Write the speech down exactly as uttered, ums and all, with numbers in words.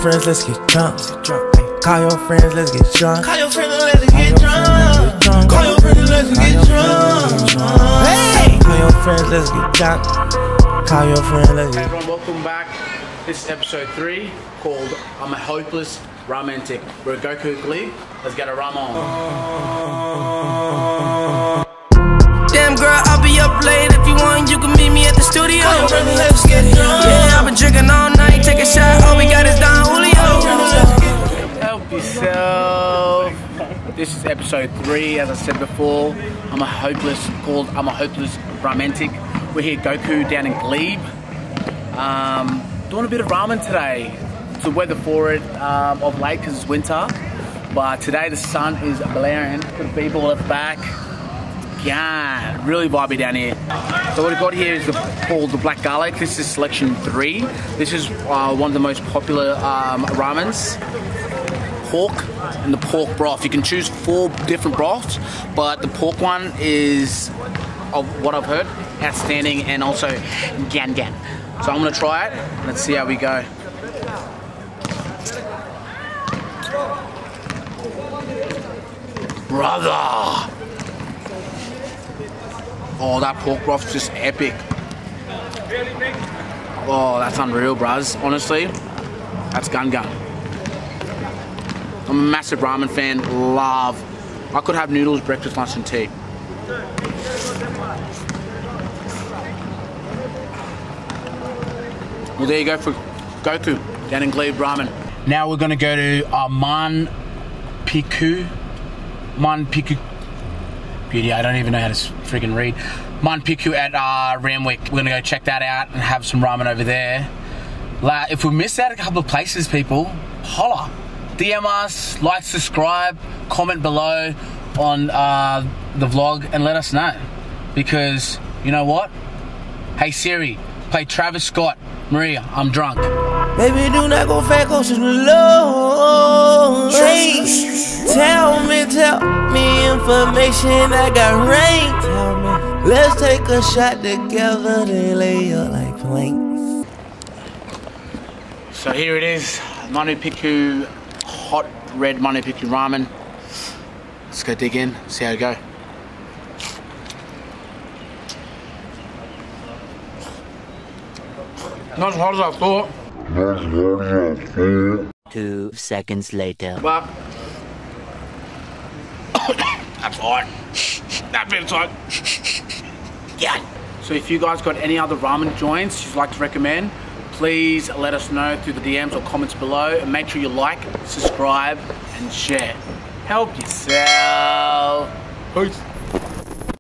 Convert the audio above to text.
friends, let's get drunk. Call your friends, let's get drunk. Call your friends, let's get drunk. Call your friends, let's get drunk. Hey! Call your friends, let's get drunk. Call your friends, let's get drunk. Everyone, welcome back. This is episode three called I'm a Hopeless Romantic. We're at Goku Glee. Let's get a rum on. Damn girl, I'll be up late. If you want, you can meet me at the studio. Call your friends, let's get drunk. Yeah, I've been drinking all night. Take a shot. All we got is Don Julio. Help yourself. This is episode three, as I said before. I'm a hopeless, called I'm a Hopeless Romantic. We're here at Goku down in Glebe. Um, doing a bit of ramen today. It's the weather for it um, of late because it's winter. But today the sun is blaring. Got people at the back. Yeah, really vibey down here. So what we've got here is the, called the Black Garlic. This is selection three. This is uh, one of the most popular um, ramens. Pork and the pork broth. You can choose four different broths, but the pork one is, of what I've heard, outstanding, and also gan gan. So I'm gonna try it. Let's see how we go. Brother! Oh, that pork broth's just epic. Oh, that's unreal, bruz. Honestly, that's gun gun. I'm a massive ramen fan. Love. I could have noodles, breakfast, lunch, and tea. Well, there you go for Goku down in Glebe Ramen. Now we're gonna go to uh, Man Piku. Man Piku. Beauty, I don't even know how to freaking read. Man Piku at uh, Ramwick. We're gonna go check that out and have some ramen over there. La if we missed out a couple of places, people, holla. D M us, like, subscribe, comment below on uh, the vlog and let us know. Because, you know what? Hey Siri, play Travis Scott, Maria, I'm drunk. Baby, do not go fat, go to the low. Hey, tell me, tell me information I got rain. Tell me, let's take a shot together, then lay up like planks. So here it is, Manu Piku, hot red Manu Piku ramen. Let's go dig in, see how it go. Not as hot as I thought. Two seconds later. But that's hot. That bit's hot. Yeah. So if you guys got any other ramen joints you'd like to recommend, please let us know through the D Ms or comments below, and make sure you like, subscribe, and share. Help yourself. Peace.